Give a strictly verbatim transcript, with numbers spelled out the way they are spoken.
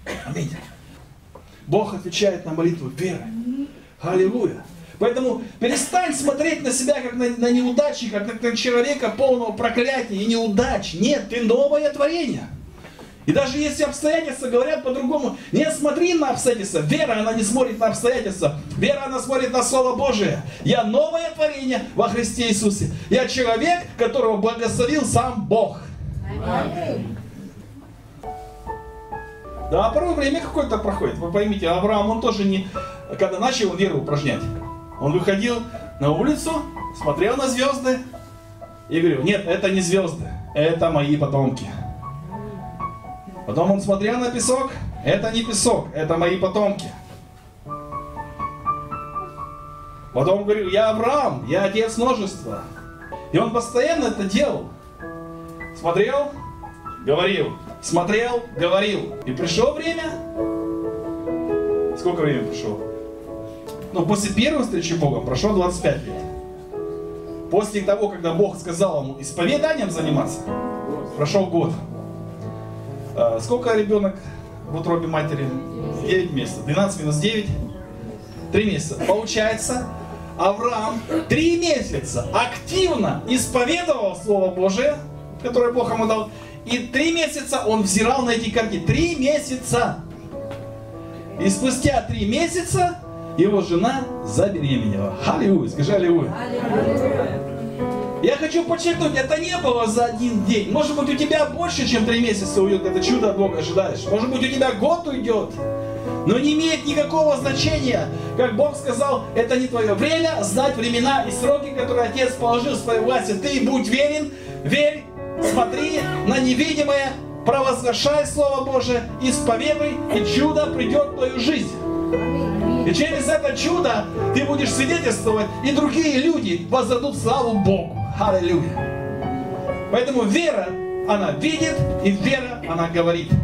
Аминь. Бог отвечает на молитву верой. Аллилуйя. Поэтому перестань смотреть на себя как на, на неудачи, как на, на человека полного проклятия и неудач. Нет, ты новое творение. И даже если обстоятельства говорят по-другому, не смотри на обстоятельства. Вера, она не смотрит на обстоятельства. Вера, она смотрит на Слово Божие. Я новое творение во Христе Иисусе. Я человек, которого благословил сам Бог. Аминь. Да, порой время какое-то проходит. Вы поймите, Авраам, он тоже не... Когда начал веру упражнять, он выходил на улицу, смотрел на звезды и говорил: нет, это не звезды, это мои потомки. Потом он смотрел на песок, это не песок, это мои потомки. Потом он говорил: я Авраам, я отец множества. И он постоянно это делал. Смотрел, говорил, смотрел, говорил. И пришло время. Сколько времени пришло? Ну, после первой встречи с Богом прошло двадцать пять лет. После того, когда Бог сказал ему исповеданием заниматься, прошел год. А сколько ребенок в утробе матери? девять месяцев. двенадцать минус девять. три месяца. Получается, Авраам три месяца активно исповедовал Слово Божие, которое Бог ему дал. И три месяца он взирал на эти картины. Три месяца. И спустя три месяца его жена забеременела. Аллилуйя. Скажи аллилуйя. Я хочу подчеркнуть, это не было за один день. Может быть, у тебя больше, чем три месяца уйдет. Это чудо от Бога ожидаешь. Может быть, у тебя год уйдет. Но не имеет никакого значения. Как Бог сказал, это не твое время знать времена и сроки, которые Отец положил в своей власти. Ты будь верен, верь, смотри на невидимое, провозглашай Слово Божие, исповедуй, и чудо придет в твою жизнь. И через это чудо ты будешь свидетельствовать, и другие люди воздадут славу Богу. Аллилуйя. Поэтому вера, она видит, и вера, она говорит.